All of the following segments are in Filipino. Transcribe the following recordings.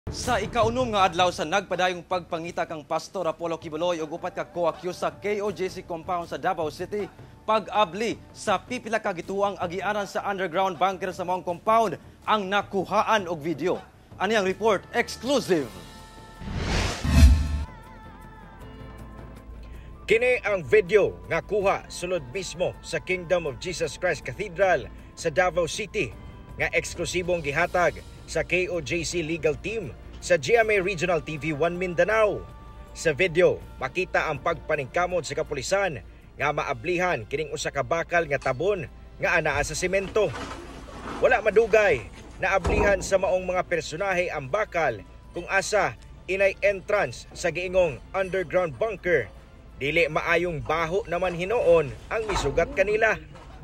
Sa ikaunom nga adlaw sa nagpadayong pagpangita kang Pastor Apollo Kibuloy ug upat ka co-accused sa KOJC compound sa Davao City, pag-abli sa pipila ka gituang agianan sa underground bunker sa maong compound ang nakuhaan og video. Ani ang report exclusive. Kini ang video nga kuha sulod mismo sa Kingdom of Jesus Christ Cathedral sa Davao City nga eksklusibong gihatag sa KOJC legal team sa GMA Regional TV 1 Mindanao. Sa video, makita ang pagpaningkamot sa kapulisan nga maablihan kining usa ka bakal nga tabon nga anaa sa semento. Wala madugay na ablihan sa maong mga personahe ang bakal kung asa inay entrance sa giingong underground bunker. Dili maayong baho naman hinoon ang misugat kanila.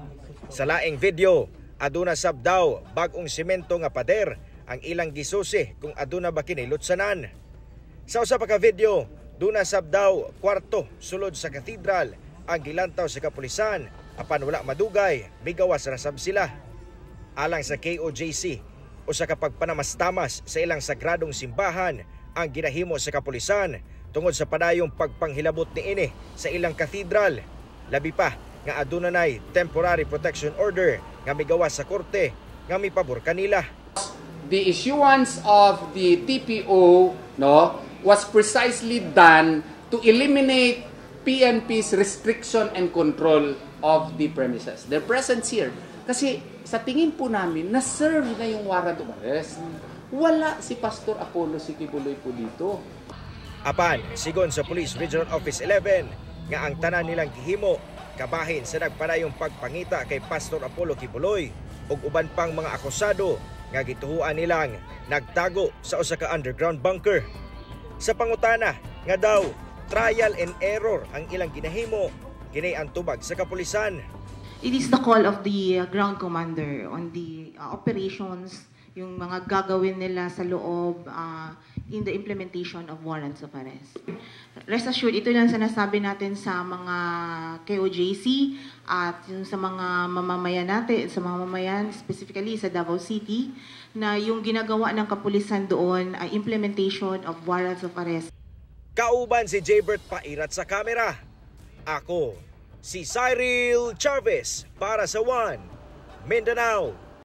Sa laing video, aduna sab daw bag-ong semento nga pader ang ilang gisusi kung aduna ba kini lutsanan. Sa usa pa ka video, duna sab daw kwarto sulod sa katedral ang gilantaw sa kapulisan apan wala madugay migawas ra sab sila. Alang sa KOJC, usa ka pagpanamastamas sa ilang sagradong simbahan ang ginahimo sa kapulisan tungod sa padayong pagpanghilabot niini sa ilang katedral. Labi pa nga aduna nay temporary protection order nga migawas sa korte nga mipabor kanila. The issuance of the TPO was precisely done to eliminate PNP's restriction and control of the premises. Their presence here. Kasi sa tingin po namin, na-serve na yung warrant of arrest. Wala si Pastor Apollo Kibuloy po dito. Apan, sigon sa Police Regional Office 11, nga ang tanan nilang gihimo, kabahin sa nagpadayong pagpangita kay Pastor Apollo Kibuloy ug uban pang mga akusado nga gituhuan nilang nagtago sa usa ka underground bunker. Sa pangutana nga daw trial and error ang ilang ginahimo, kini ang tubag sa kapulisan. It is the call of the ground commander on the operations, yung mga gagawin nila sa loob in the implementation of warrants of arrest. Rest assured, ito lang sinasabi natin sa mga KOJC at yung sa mga mamamayan natin, sa mga mamamayan specifically sa Davao City, na yung ginagawa ng kapulisan doon ay implementation of warrants of arrest. Kauban si Jaybert Pairat sa kamera. Ako, si Cyril Chavez para sa 1 Mindanao.